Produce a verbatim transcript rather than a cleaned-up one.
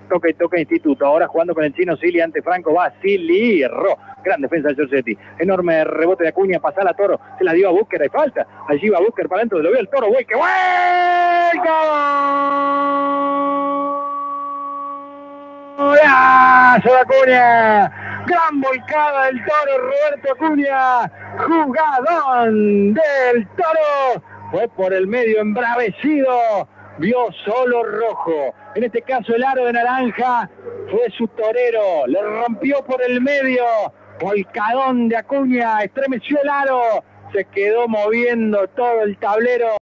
toca y toca Instituto, ahora jugando con el chino Sili ante Franco Basilirro, gran defensa del Giorgetti, enorme rebote de Acuña, pasa a Toro, se la dio a Búsquer, hay falta, allí va Búsquer para adentro, lo vio el Toro, güey, que vuelca. ¡Golazo de Acuña! Gran volcada del Toro, Roberto Acuña, jugadón del Toro, fue por el medio embravecido, vio solo rojo, en este caso el aro de naranja fue su torero, le rompió por el medio, volcadón de Acuña, estremeció el aro, se quedó moviendo todo el tablero.